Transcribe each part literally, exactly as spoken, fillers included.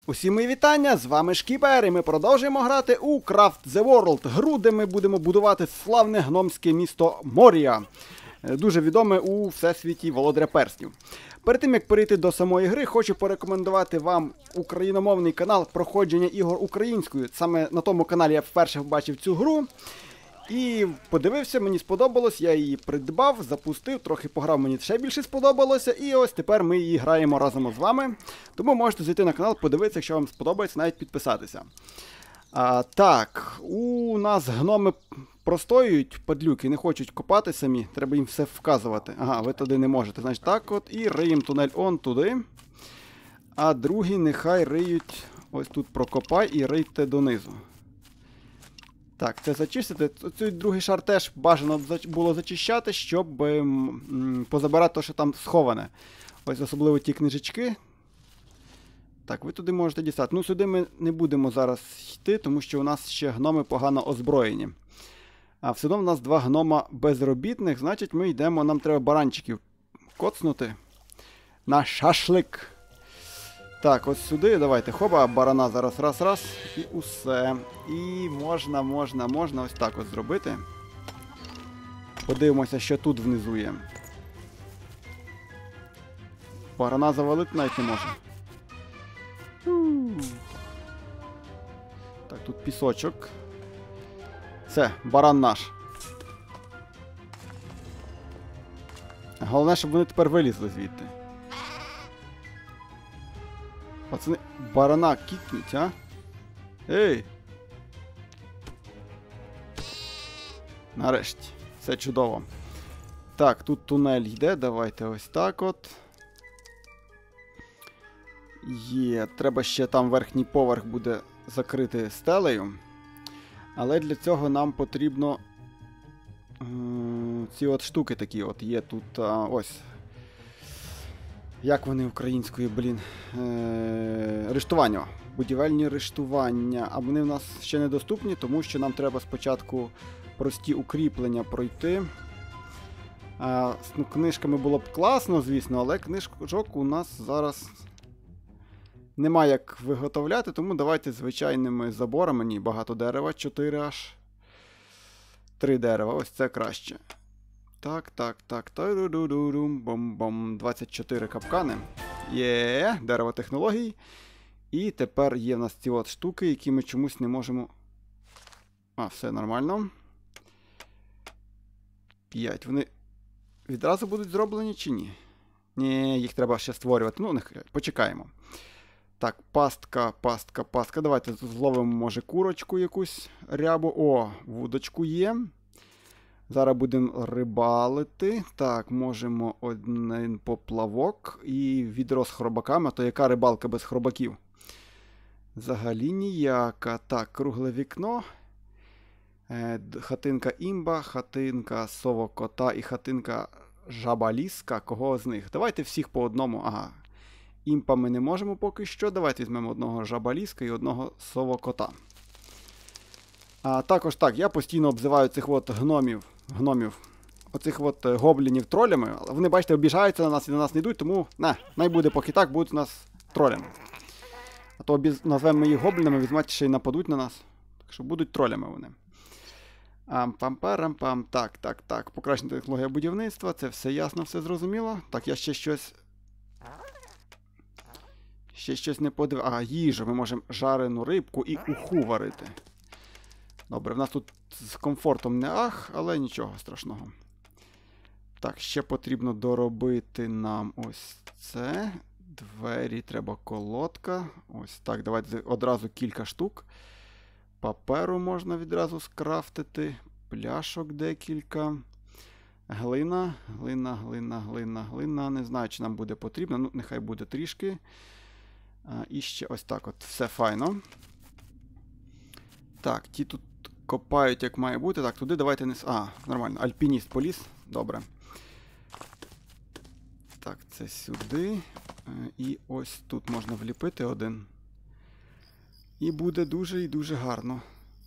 Усім мої вітання, з вами Шкіпер, і ми продовжуємо грати у Craft the World, гру, де ми будемо будувати славне гномське місто Морія, дуже відоме у всесвіті Володаря Перснів. Перед тим, як перейти до самої гри, хочу порекомендувати вам україномовний канал проходження ігор українською. Саме на тому каналі я вперше побачив цю гру. І подивився, мені сподобалось, я її придбав, запустив, трохи пограв, мені ще більше сподобалося, і ось тепер ми її граємо разом з вами. Тому можете зайти на канал, подивитися, якщо вам сподобається, навіть підписатися. А, так, у нас гноми простоюють, падлюки, не хочуть копати самі, треба їм все вказувати. Ага, ви туди не можете, значить так от, і риємо тунель он туди. А другі нехай риють, ось тут прокопай і рийте донизу. Так, це зачистити. Цей другий шар теж бажано було зачищати, щоб м, позабирати те, що там сховане. Ось особливо ті книжечки. Так, ви туди можете дістати. Ну, сюди ми не будемо зараз йти, тому що у нас ще гноми погано озброєні. А все одно в нас два гнома безробітних, значить ми йдемо, нам треба баранчиків коцнути на шашлик. Так, ось сюди, давайте, хоба, барана зараз, раз-раз, і усе. І можна, можна, можна ось так ось зробити. Подивимося, що тут внизу є. Барана завалити навіть не може. Так, тут пісочок. Все, баран наш. Головне, щоб вони тепер вилізли звідти. Пацани, барана кікнуть, а? Ей! Нарешті. Все чудово. Так, тут тунель йде, давайте ось так от. Є, треба ще там верхній поверх буде закрити стелею. Але для цього нам потрібно м ці от штуки такі от є тут, а, ось. Як вони українською, блін? Е рештування. Будівельні рештування. А вони в нас ще недоступні, тому що нам треба спочатку прості укріплення пройти. А, ну, книжками було б класно, звісно, але книжок у нас зараз немає як виготовляти, тому давайте звичайними заборами. Ні, багато дерева, чотири аж. три дерева, ось це краще. Так, так, так. Бом-бом. двадцять чотири капкани. Є, дерево технологій. І тепер є в нас ці от штуки, які ми чомусь не можемо. А, все нормально. п'ять. Вони відразу будуть зроблені чи ні? Ні, їх треба ще створювати. Ну, нехай, почекаємо. Так, пастка, пастка, пастка. Давайте зловимо, може, курочку якусь рябу. О, вудочку є. Зараз будемо рибалити. Так, можемо один поплавок і відро з хробаками. А то яка рибалка без хробаків? Взагалі ніяка. Так, кругле вікно. Е, хатинка імба, хатинка совокота і хатинка жабаліска. Кого з них? Давайте всіх по одному. Ага. Імпа ми не можемо поки що. Давайте візьмемо одного жабаліска і одного совокота. А також так, я постійно обзиваю цих от гномів, гномів, оцих от гоблінів тролями. Вони, бачите, обіжаються на нас і на нас не йдуть, тому, не, най буде поки так, будуть у нас тролями. А то обіз... назвемо їх гоблінами, візьмете ще й нападуть на нас. Так що будуть тролями вони. Ам-пам-парам-пам. Так, так, так. Покращена технологія будівництва, це все ясно, все зрозуміло. Так, я ще щось... Ще щось не подив... А, їжу. Ми можемо жарену рибку і уху варити. Добре, в нас тут з комфортом не ах, але нічого страшного. Так, ще потрібно доробити нам ось це. Двері, треба колодка. Ось так, давайте одразу кілька штук. Паперу можна відразу скрафтити. Пляшок декілька. Глина, глина, глина, глина, глина. Не знаю, чи нам буде потрібно. Ну, нехай буде трішки. А, і ще ось так от. Все файно. Так, ті тут копають, як має бути. Так, туди давайте не... А, нормально. Альпініст поліз. Добре. Так, це сюди. І ось тут можна вліпити один. І буде дуже і дуже гарно.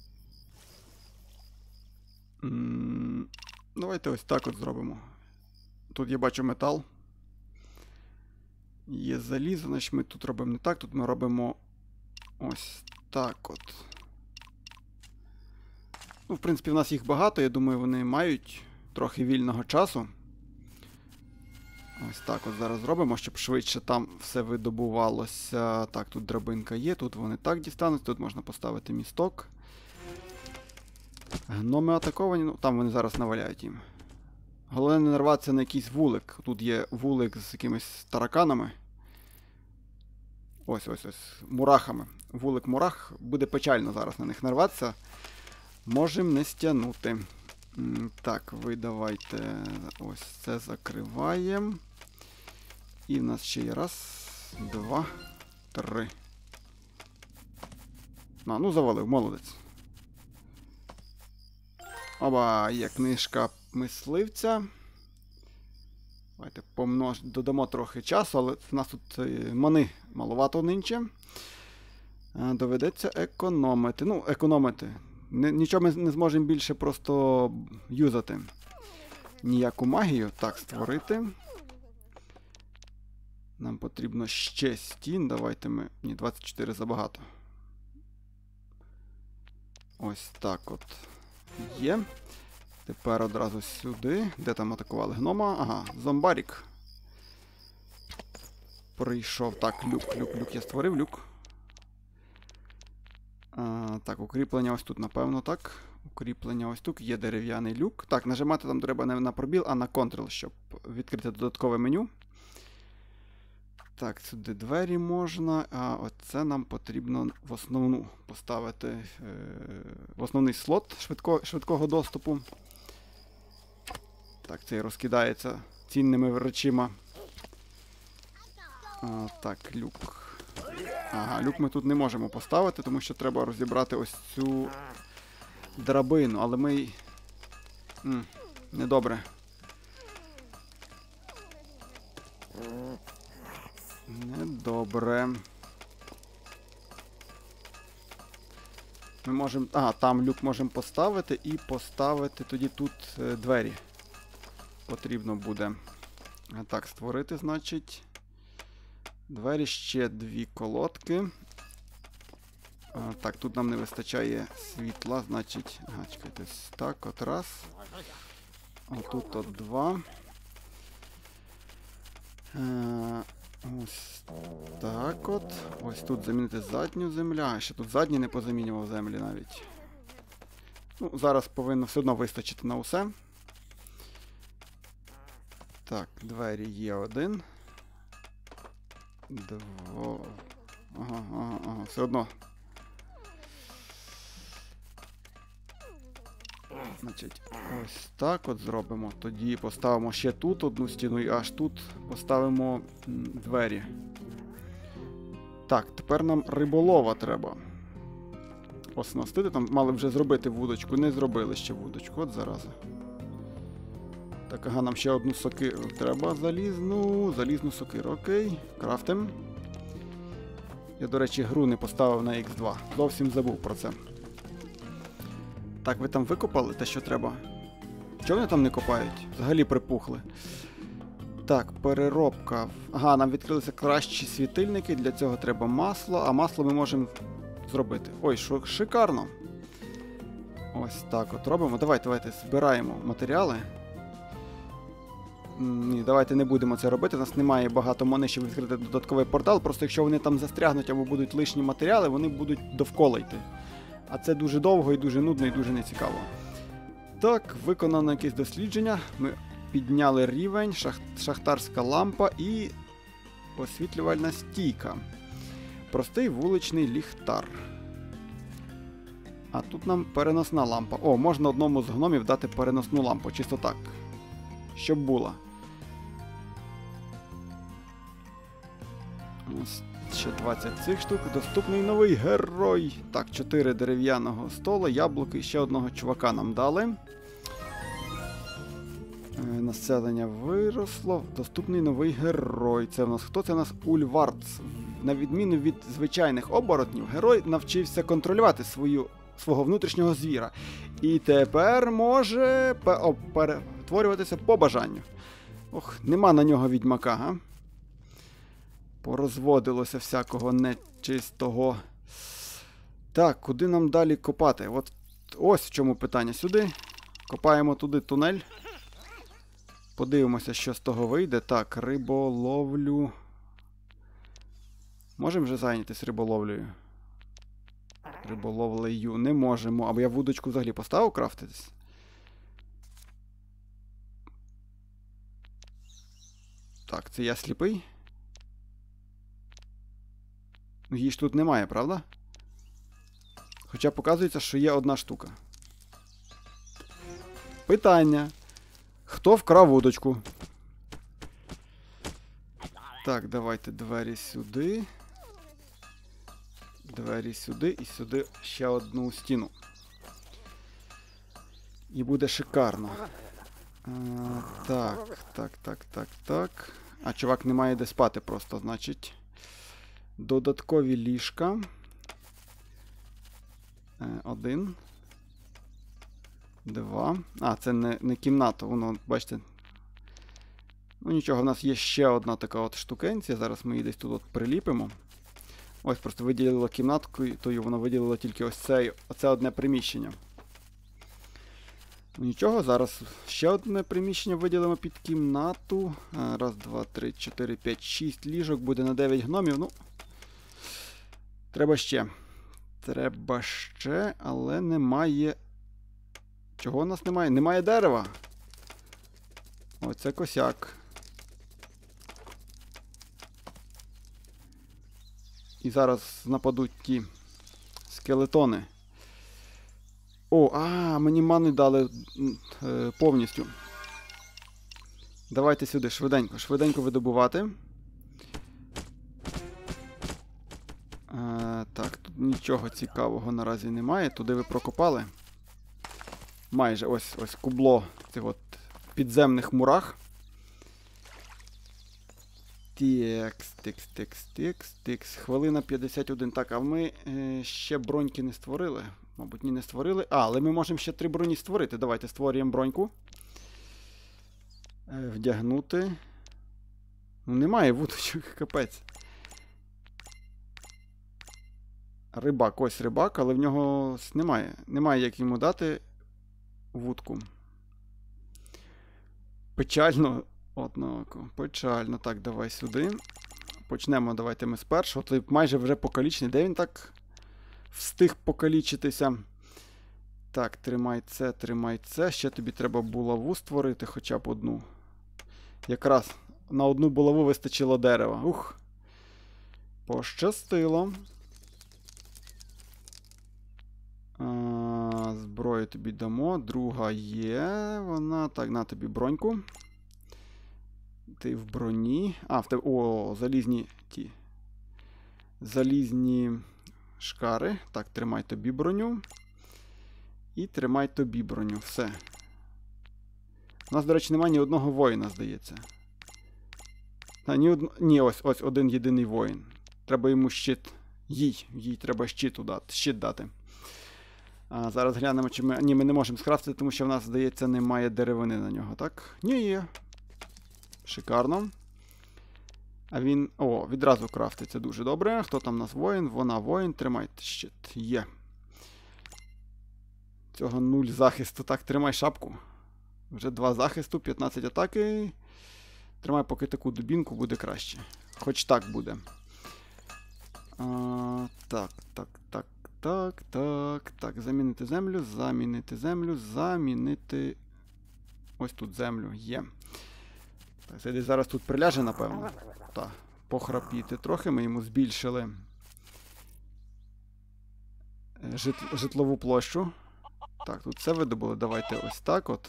М-м, давайте ось так от зробимо. Тут я бачу метал. Є залізо, значить ми тут робимо не так. Тут ми робимо Ось так от. Ну, в принципі, в нас їх багато, я думаю, вони мають трохи вільного часу. Ось так от зараз зробимо, щоб швидше там все видобувалося. Так, тут драбинка є, тут вони так дістануть, тут можна поставити місток. Гноми атаковані, ну там вони зараз наваляють їм. Головне не нарватися на якийсь вулик. Тут є вулик з якимись тараканами. Ось, ось, ось. Мурахами. Вулик мурах. Буде печально зараз на них нарватися. Можемо не стягнути. Так, ви давайте ось це закриваємо. І в нас ще є раз, два, три. А, ну завалив, молодець. Оба, є книжка мисливця. Давайте помнож... додамо трохи часу, але в нас тут мани маловато нинче. Доведеться економити. Ну, економити. Нічого ми не зможемо більше просто юзати. Ніяку магію. Так, створити. Нам потрібно ще стін. Давайте ми... Ні, двадцять чотири забагато. Ось так от. Є. Тепер одразу сюди. Де там атакували гнома? Ага, зомбарік. Прийшов. Так, люк, люк, люк. Я створив люк. А, так, укріплення ось тут, напевно, так. Укріплення ось тут. Є дерев'яний люк. Так, нажимати там треба не на пробіл, а на Ctrl, щоб відкрити додаткове меню. Так, сюди двері можна. А оце нам потрібно в основну поставити е, в основний слот швидко, швидкого доступу. Так, цей розкидається цінними речима. А, так, люк. Ага, люк ми тут не можемо поставити, тому що треба розібрати ось цю драбину, але ми... М, недобре. Недобре. Ми можемо... Ага, там люк можемо поставити і поставити тоді тут е, двері. Потрібно буде. А так, створити, значить... Двері, ще дві колодки. А, так, тут нам не вистачає світла, значить... Ага, чекайте, так, от раз. Отут от два. А, ось так от. Ось тут замінити задню землю. А, ще тут задні не позамінював землі навіть. Ну, зараз повинно все одно вистачити на усе. Так, двері є один. Дво... Ага, ага, ага, все одно. Значить, ось так от зробимо. Тоді поставимо ще тут одну стіну і аж тут поставимо м, двері. Так, тепер нам риболова треба. Оснастити. Там мали вже зробити вудочку. Не зробили ще вудочку. От зараза. Так, ага, нам ще одну сокиру треба залізну. Залізну сокиру, окей. Крафтим. Я, до речі, гру не поставив на ікс два. Зовсім забув про це. Так, ви там викопали те, що треба? Чого вони там не копають? Взагалі припухли. Так, переробка. Ага, нам відкрилися кращі світильники. Для цього треба масло. А масло ми можемо зробити. Ой, що шикарно. Ось так от робимо. Давайте, давайте, збираємо матеріали. Ні, давайте не будемо це робити. У нас немає багато мони, щоб відкрити додатковий портал. Просто якщо вони там застрягнуть або будуть лишні матеріали, вони будуть довкола йти. А це дуже довго і дуже нудно і дуже нецікаво. Так, виконано якесь дослідження. Ми підняли рівень, шах... шахтарська лампа і освітлювальна стійка. Простий вуличний ліхтар. А тут нам переносна лампа. О, можна одному з гномів дати переносну лампу, чисто так. Щоб була. Ось ще двадцять цих штук. Доступний новий герой. Так, чотири дерев'яного стола, яблуки і ще одного чувака нам дали. Е, населення виросло. Доступний новий герой. Це в нас хто? Це в нас Ульвардс. На відміну від звичайних оборотнів, герой навчився контролювати свою, свого внутрішнього звіра. І тепер може перетворюватися по бажанню. Ох, нема на нього відьмака, га? Порозводилося всякого нечистого. Так, куди нам далі копати? От ось в чому питання. Сюди. Копаємо туди тунель. Подивимося, що з того вийде. Так, риболовлю. Можемо вже зайнятися риболовлею? Риболовлею не можемо. Або я вудочку взагалі поставив крафтитись? Так, це я сліпий? Ну, її ж тут немає, правда? Хоча показується, що є одна штука. Питання. Хто вкрав вудочку? Так, давайте двері сюди. Двері сюди і сюди ще одну стіну. І буде шикарно. А, так, так, так, так, так. А чувак не має де спати просто, значить. Додаткові ліжка. Один. Два. А, це не, не кімната, воно, бачите. Ну нічого, в нас є ще одна така от штукенція. Зараз ми її десь тут от приліпимо. Ось, просто виділило кімнатку, то воно виділило тільки ось це, оце одне приміщення. Ну нічого, зараз ще одне приміщення виділимо під кімнату. Раз, два, три, чотири, п'ять, шість ліжок. Буде на дев'ять гномів. Ну, треба ще. Треба ще, але немає... Чого у нас немає? Немає дерева. Оце косяк. І зараз нападуть ті скелетони. О, а, мені мани дали е, повністю. Давайте сюди, швиденько, швиденько видобувати. Е, так, тут нічого цікавого наразі немає. Туди ви прокопали. Майже ось ось кубло цих от підземних мурах. Текс, текс, текс, текс, текс. Хвилина п'ятдесят один. Так, а ми е, ще броньки не створили. Мабуть, ні, не створили. А, але ми можемо ще три броні створити. Давайте створюємо броньку. Е, вдягнути. Ну, немає вудочок, капець. Рибак, ось рибак, але в нього немає. Немає як йому дати вудку. Печально. Однако, печально. Так, давай сюди. Почнемо, давайте ми з першого. Той майже вже покалічений. Де він так встиг покалічитися? Так, тримай це, тримай це. Ще тобі треба булаву створити, хоча б одну. Якраз на одну булаву вистачило дерева. Ух. Пощастило. А, зброю тобі дамо. Друга є. Вона. Так, на тобі броньку. Ти в броні. А, в тебе. О, залізні ті. Залізні шкари. Так, тримай тобі броню. І тримай тобі броню. Все. У нас, до речі, немає ні одного воїна, здається. А, ні, од... ні, ось ось один єдиний воїн. Треба йому щит. Їй. Їй треба щит дати. Щит дати. А, зараз глянемо, чи ми... Ні, ми не можемо скрафтити, тому що в нас, здається, немає деревини на нього, так? Ні, є. Шикарно. А він... О, відразу крафтиться дуже добре. Хто там у нас воїн? Вона воїн. Тримайте щит. Є. Цього нуль захисту. Так, тримай шапку. Вже два захисту, п'ятнадцять атаки. Тримай поки таку дубінку, буде краще. Хоч так буде. А, так, так, так, так, так, так. Замінити землю, замінити землю, замінити... Ось тут землю є. Так, це десь зараз тут приляже, напевно. Так, похрапіти трохи. Ми йому збільшили жит... житлову площу. Так, тут все видобули. Давайте ось так от.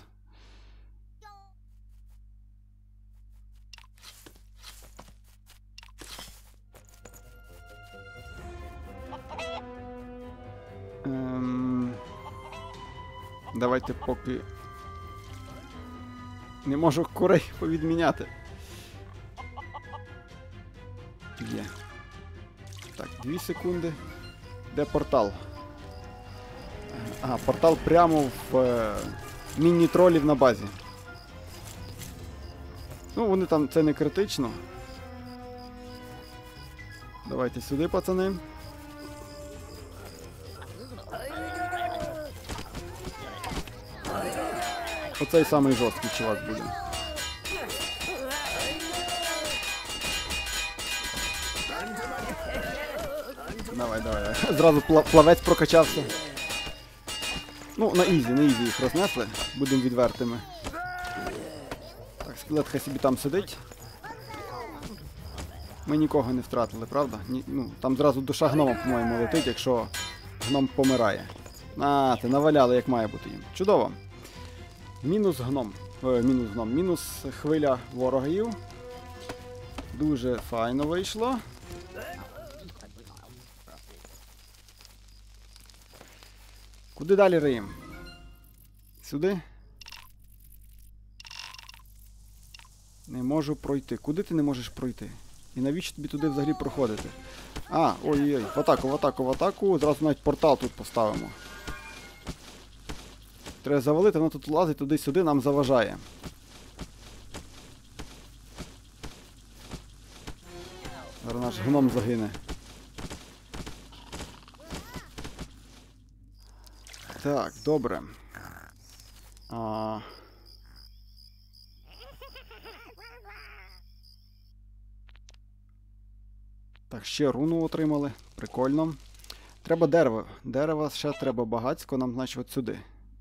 Ем... Давайте поки... Не можу курей повідміняти. Є. Так, дві секунди. Де портал? Ага, портал прямо в е, міні-тролів на базі. Ну, вони там, це не критично. Давайте сюди, пацани. Оцей самий жорсткий чувак буде. Давай, давай. Зразу плавець прокачався. Ну, на ізі, на ізі їх рознесли. Будемо відвертими. Так, скелет хай собі там сидить. Ми нікого не втратили, правда? Ні, ну, там зразу душа гнома, по-моєму, летить, якщо гном помирає. А, ти наваляли, як має бути їм. Чудово. Мінус гном. О, мінус гном. Мінус хвиля ворогів. Дуже файно вийшло. Куди далі риємо? Сюди? Не можу пройти. Куди ти не можеш пройти? І навіщо тобі туди взагалі проходити? А, ой-ой-ой, в атаку, в атаку, в атаку. Зразу навіть портал тут поставимо. Треба завалити, воно тут лазить туди-сюди, нам заважає. Зараз наш гном загине. Так, добре. А... Так, ще руну отримали. Прикольно. Треба дерево. Дерева ще треба багатько, нам, значить, от сюди.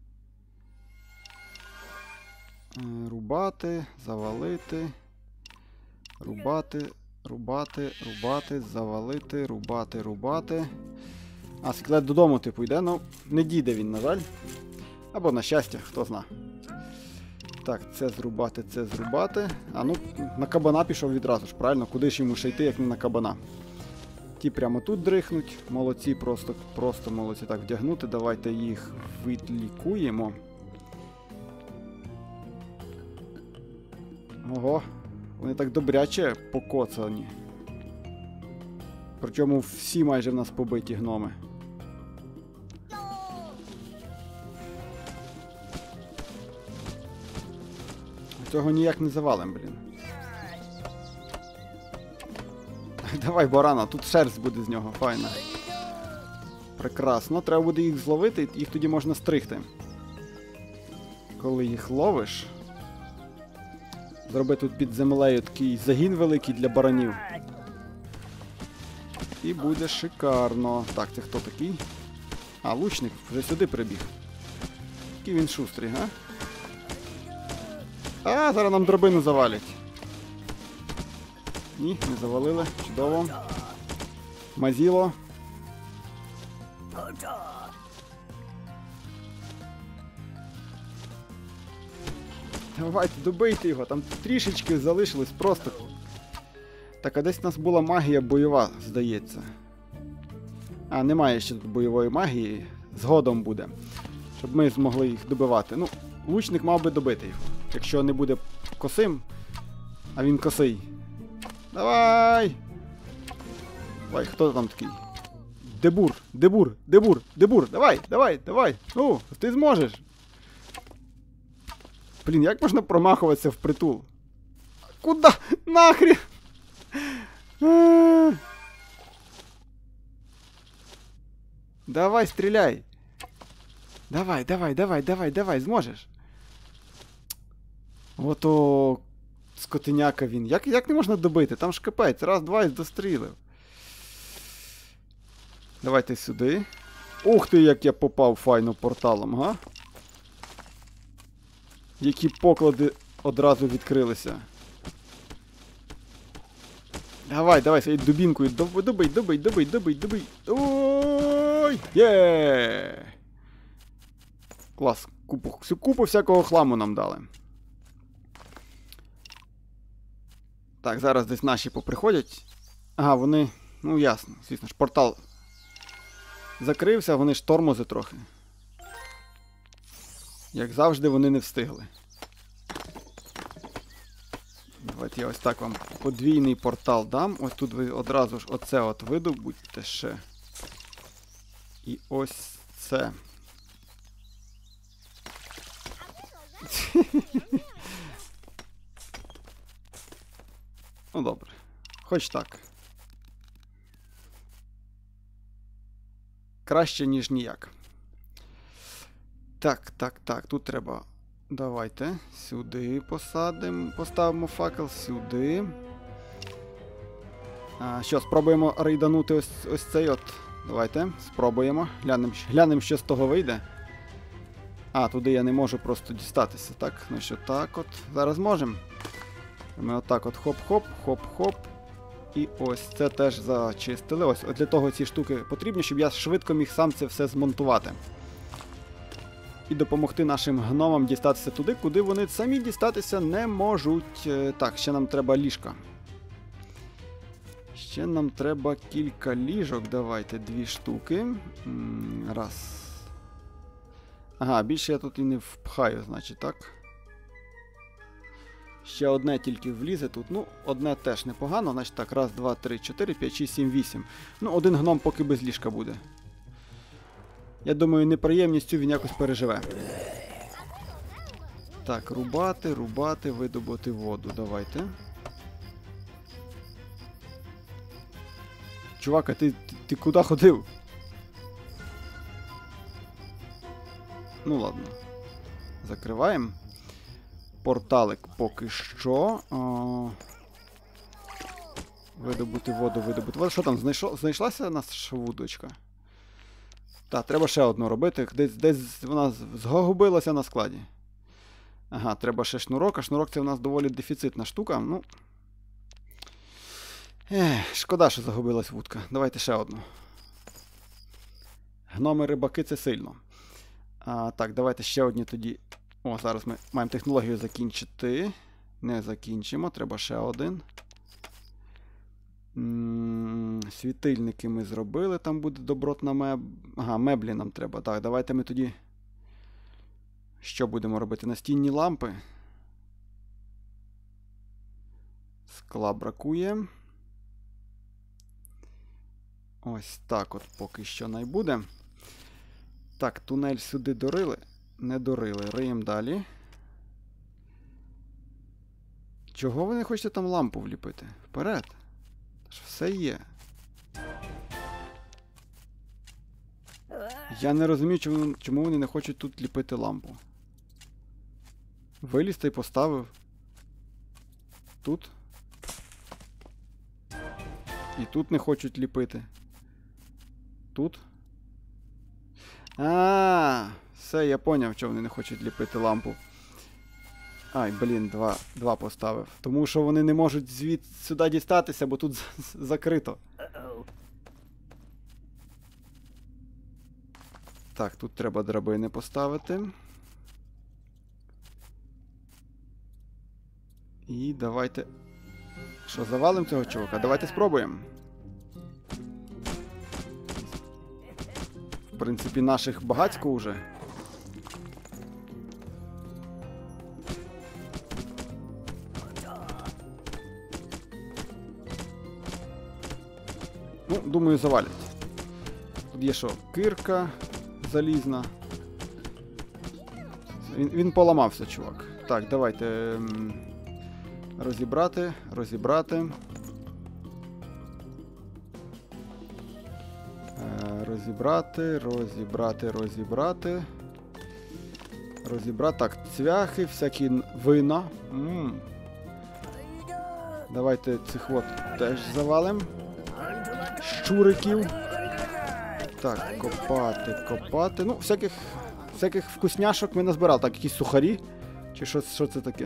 Рубати, завалити. Рубати, рубати, рубати, завалити, рубати, рубати. А, скелет додому, типу, йде, ну, не дійде він, на жаль. Або на щастя, хто зна. Так, це зрубати, це зрубати. А, ну, на кабана пішов відразу ж, правильно? Куди ж йому ще йти, як не на кабана? Ті прямо тут дрихнуть. Молодці, просто, просто молодці. Так, вдягнути. Давайте їх відлікуємо. Ого, вони так добряче покоцані. Причому всі майже в нас побиті гноми. Цього ніяк не завалим, блін. Давай, барана, тут шерсть буде з нього, файно. Прекрасно, треба буде їх зловити, їх тоді можна стригти. Коли їх ловиш, зроби тут під землею такий загін великий для баранів. І буде шикарно. Так, це хто такий? А, лучник вже сюди прибіг. Який він шустрий, га? А, зараз нам драбину завалять. Ні, не завалили. Чудово. Мазіло. Давайте, добийте його, там трішечки залишилось просто. Так, а десь у нас була магія бойова, здається. А, немає ще тут бойової магії. Згодом буде. Щоб ми змогли їх добивати. Ну, лучник мав би добити його. Якщо не буде косим, а він косий. Давай! Давай, хто там такий? Дебур, Дебур, Дебур, Дебур, давай, давай, давай. Ну, ти зможеш. Блін, як можна промахуватися впритул? Куда? Нахрен? Давай, стріляй. Давай, давай, давай, давай, давай, зможеш. Ото скотиняка він. Як, як не можна добити? Там ж капець. Раз, два і дострілив. Давайте сюди. Ух ти, як я попав файно порталом, га? Які поклади одразу відкрилися. Давай, давай, своєю дубінкою. Добий, добий, добий, добий, добий, добий. Ой! Є! Клас. Купу, всю купу всякого хламу нам дали. Так, зараз десь наші поприходять. Ага, вони, ну ясно, звісно ж, портал закрився, вони ж тормози трохи. Як завжди, вони не встигли. Давайте я ось так вам подвійний портал дам. Ось тут ви одразу ж оце от видобудьте ще. І ось це. Ну добре. Хоч так. Краще, ніж ніяк. Так, так, так. Тут треба Давайте сюди посадимо, поставимо факел, сюди. А, що, спробуємо рейданути ось, ось цей от. Давайте, спробуємо. Глянемо, глянемо, що з того вийде. А, туди я не можу просто дістатися, так? Ну що, так от. Зараз можемо. Ми отак от хоп-хоп, хоп-хоп. І ось це теж зачистили. Ось, от для того ці штуки потрібні, щоб я швидко міг сам це все змонтувати. І допомогти нашим гномам дістатися туди, куди вони самі дістатися не можуть. Так, ще нам треба ліжка. Ще нам треба кілька ліжок. Давайте, дві штуки. Раз. Ага, більше я тут і не впхаю, значить, так? Ще одне тільки влізе тут. Ну, одне теж непогано. Значить так, раз, два, три, чотири, п'ять, шість, сім, вісім. Ну, один гном поки без ліжка буде. Я думаю, неприємністю він якось переживе. Так, рубати, рубати, видобути воду. Давайте. Чувак, а ти, ти, ти куди ходив? Ну ладно. Закриваємо. Порталик поки що. О... Видобути воду, видобути воду. Що там, знайшло, знайшлася наша вудочка? Так, треба ще одну робити. Десь, десь вона згубилася на складі. Ага, треба ще шнурок, а шнурок це в нас доволі дефіцитна штука. Ну. Ех, шкода, що загубилась вудка. Давайте ще одну. Гноми-рибаки це сильно. А, так, давайте ще одні тоді. О, зараз ми маємо технологію закінчити. Не закінчимо, треба ще один. М-м, світильники ми зробили, там буде добротна меб... Ага, меблі нам треба. Так, давайте ми тоді... Що будемо робити? Настінні лампи. Скла бракує. Ось так от поки що не буде. Так, тунель сюди дорили. Не дорили. Риємо далі. Чого ви не хочете там лампу вліпити? Вперед. Ж все є. Я не розумію, чому, чому вони не хочуть тут ліпити лампу. Виліз та й поставив. Тут. І тут не хочуть ліпити. Тут. А, все, я поняв, чому вони не хочуть ліпити лампу. Ай, блін, два, два поставив. Тому що вони не можуть звідси сюди дістатися, бо тут закрито. Так, тут треба драбини поставити. І давайте... Що, завалимо цього чувака? Давайте спробуємо. В принципі, наших багацько вже. Ну, думаю, завалять. Тут є що? Кирка залізна. Він, він поламався, чувак. Так, давайте м, розібрати, розібрати. Е, розібрати, розібрати, розібрати. Розібрати. Так, цвяхи, всякі вина. М-м. Давайте цих от теж завалимо. Щуриків. Так, копати, копати. Ну, всяких всяких вкусняшок ми назбирали. Так, якісь сухарі. Чи що, що це таке?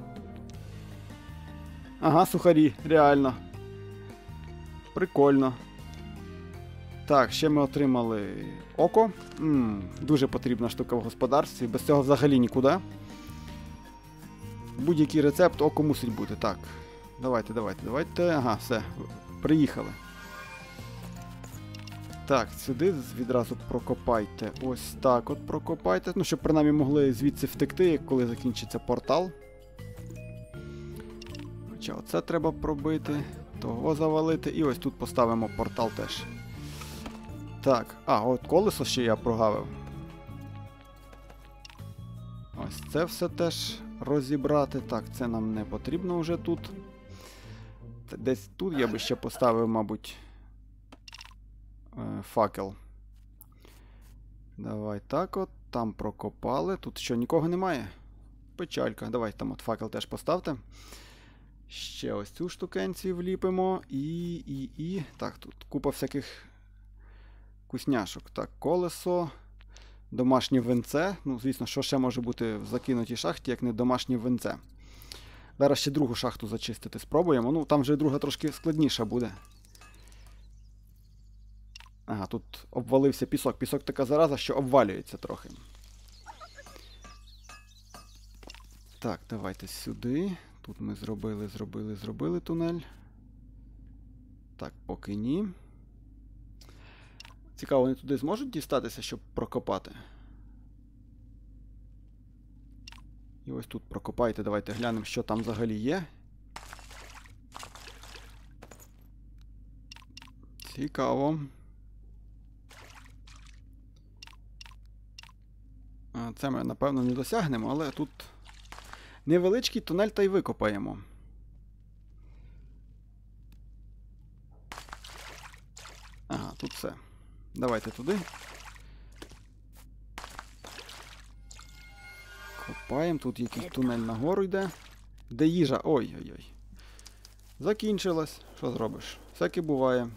Ага, сухарі, реально. Прикольно. Так, ще ми отримали око. М-м, дуже потрібна штука в господарстві. Без цього взагалі нікуди. Будь-який рецепт око мусить бути. Так. Давайте, давайте, давайте. Ага, все. Приїхали. Так, сюди відразу прокопайте. Ось так от прокопайте. Ну, щоб принаймні могли звідси втекти, коли закінчиться портал. Хоча оце треба пробити, того завалити. І ось тут поставимо портал теж. Так, а, от колесо ще я прогавив. Ось це все теж розібрати. Так, це нам не потрібно вже тут. Десь тут я би ще поставив, мабуть, факел. Давай так от. Там прокопали. Тут що, нікого немає? печалька. Давай там от факел теж поставте. Ще ось цю штукенцію вліпимо. І, і, і. Так, тут купа всяких вкусняшок. Так, колесо. Домашнє винце. Ну, звісно, що ще може бути в закинутій шахті, як не домашнє винце. Зараз ще другу шахту зачистити спробуємо. Ну, там вже друга трошки складніша буде. Ага, тут обвалився пісок. Пісок така зараза, що обвалюється трохи. Так, давайте сюди. Тут ми зробили, зробили, зробили тунель. Так, поки ні. Цікаво, вони туди зможуть дістатися, щоб прокопати? І ось тут прокопайте, давайте глянемо, що там взагалі є. Цікаво. Це ми, напевно, не досягнемо, але тут невеличкий тунель та й викопаємо. Ага, тут все. Давайте туди. Копаємо. Тут якийсь тунель нагору йде. Де їжа? Ой-ой-ой. Закінчилась. Що зробиш? Всяке буває.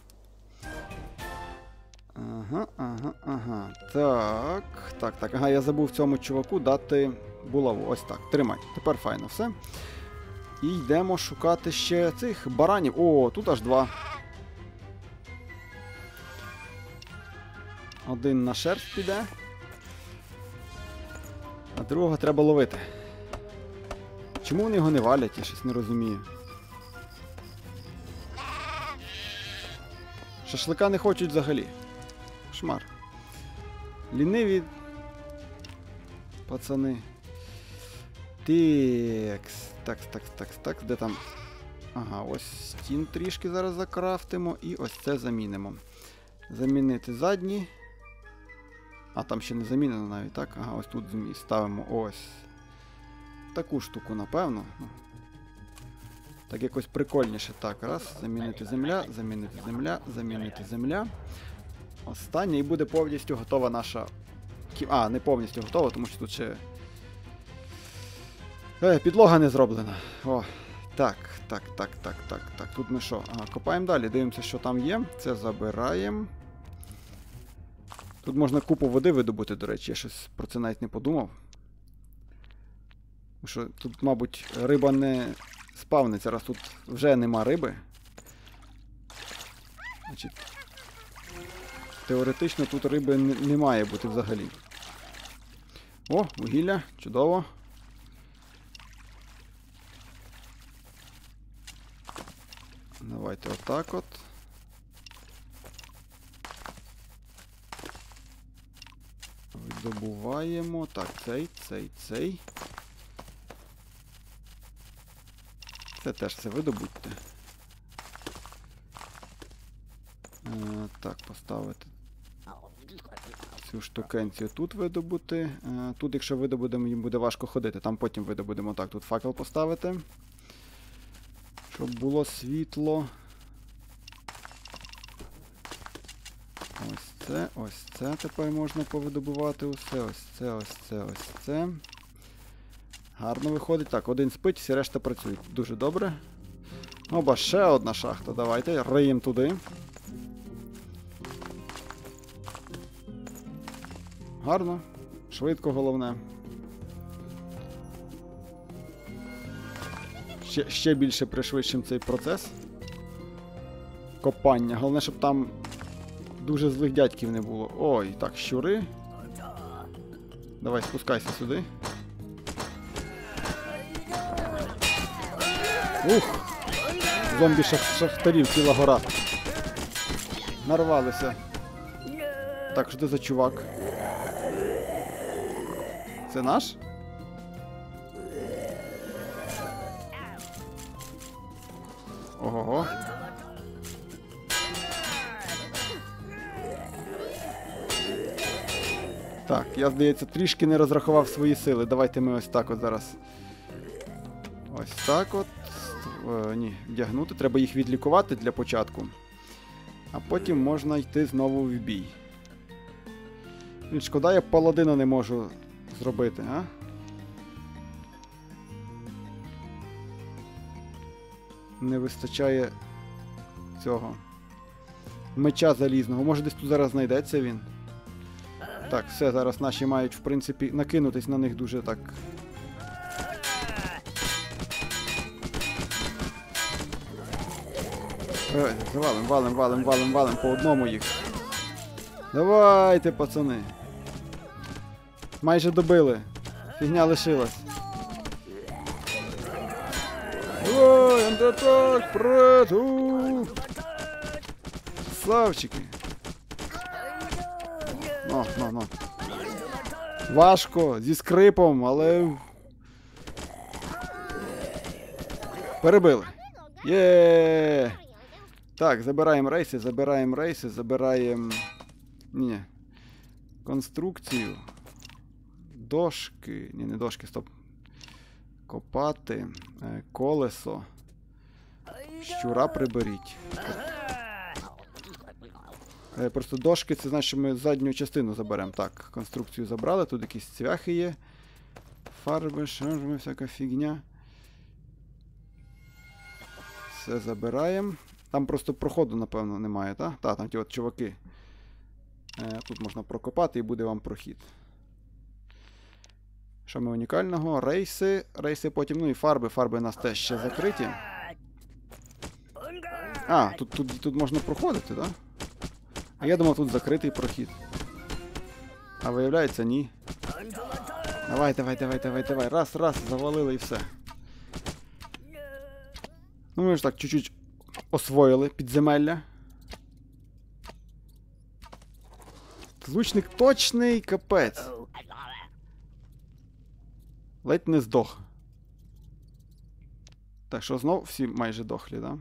Ага, ага, ага. Так, так, так. Ага, я забув цьому чуваку дати булаву. Ось так. Тримай. Тепер файно все. І йдемо шукати ще цих баранів. О, тут аж два. Один на шерсть піде. А другого треба ловити. Чому вони його не валять? Я щось не розумію. Шашлика не хочуть взагалі. Шмар. Ліниві пацани. Текс. Так, так, так, так. Де там? Ага, ось стін трішки зараз закрафтимо і ось це замінимо. Замінити задні. А, там ще не замінено навіть, так? Ага, ось тут ставимо ось таку штуку, напевно. Так якось прикольніше. Так, раз, замінити земля, замінити земля, замінити земля. Останнє і буде повністю готова наша... А, не повністю готова, тому що тут ще... Е, підлога не зроблена. О, так, так, так, так, так, так. Тут ми що? Ага, копаємо далі, дивимося, що там є. Це забираємо. Тут можна купу води видобути, до речі, я щось про це навіть не подумав. Тому що тут, мабуть, риба не спавниться, раз тут вже нема риби. Значить, теоретично тут риби не має бути взагалі. О, вугілля, чудово. Давайте отак от. Видобуваємо. Так, цей, цей, цей. Це теж все видобудьте. Е, так, поставити цю штукенцію тут видобути. Е, тут, якщо видобудемо, їм буде важко ходити. Там потім видобудемо. Так, тут факел поставити. Щоб було світло. Ось це, ось це тепер можна повидобувати усе. Ось це, ось це, ось це. Гарно виходить. Так, один спить, всі решта працюють. Дуже добре. Оба, ще одна шахта. Давайте, риємо туди. Гарно. Швидко, головне. Ще, ще більше пришвидшимо цей процес. Копання. Головне, щоб там дуже злих дядьків не було. Ой, так, щури. Давай, спускайся сюди. Ух! Зомбі шахтарів, ціла гора. Нарвалися. Так, що це за чувак? Це наш? Ого-го. Так, я, здається, трішки не розрахував свої сили. Давайте ми ось так от зараз. Ось так от. Е, ні, вдягнути. Треба їх відлікувати для початку. А потім можна йти знову в бій. Шкода, я паладина не можу зробити, а? Не вистачає цього меча залізного. Може десь тут зараз знайдеться він? Так, все, зараз наші мають, в принципі, накинутись на них дуже так. Ой, валим, валим, валим, валим, валим по одному їх. Давайте, пацани. Майже добили. Фігня лишилась. Ой, андатак, вперед! У! Славчики. Ну, ну, ну. Важко, зі скрипом, але... Перебили. Є! Так, забираємо рейси, забираємо рейси, забираємо... Ні. Конструкцію. Дошки. Ні, не дошки, стоп. Копати. Колесо. Щура приберіть. Просто дошки, це значить, що ми задню частину заберемо. Так, конструкцію забрали, тут якісь цвяхи є. Фарби, шарми, всяка фігня. Все забираємо. Там просто проходу, напевно, немає, так? Так, там ті от чуваки. Е, тут можна прокопати і буде вам прохід. Що ми унікального? Рейси. Рейси потім, ну і фарби. Фарби у нас теж ще закриті. А, тут, тут, тут можна проходити, так? А я думав, тут закритий прохід. А виявляється, ні. Давай, давай, давай, давай, давай. Раз, раз, завалили і все. Ну, ми ж так чуть-чуть освоїли підземелля. Звучник точний, капець. Ледь не здох. Так, що знов всі майже дохлі, да?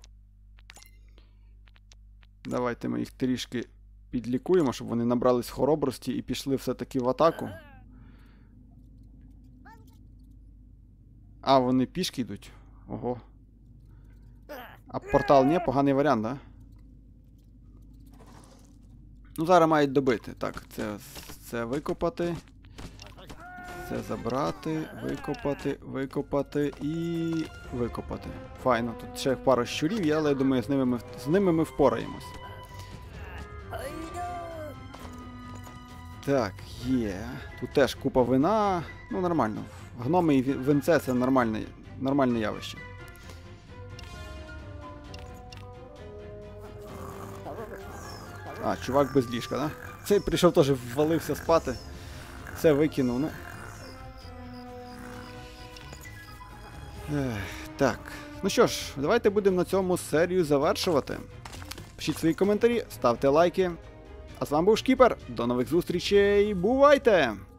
Давайте ми їх трішки підлікуємо, щоб вони набрались хоробрості і пішли все-таки в атаку. А, вони пішки йдуть? Ого. А портал не? Поганий варіант, да? Ну, зараз мають добити. Так, це, це викопати. Це забрати, викопати, викопати і викопати. Файно. Тут ще пара щурів є, але я думаю, з ними ми, з ними ми впораємось. Так, є. Тут теж купа вина. Ну, нормально. Гноми і винце — це нормальне, нормальне явище. А, чувак без ліжка, да? Цей прийшов теж, ввалився спати. Все викинув, ну. Ех, так. Ну що ж, давайте будемо на цьому серію завершувати. Пишіть свої коментарі, ставте лайки. А з вами був Шкіпер. До нових зустрічей. Бувайте!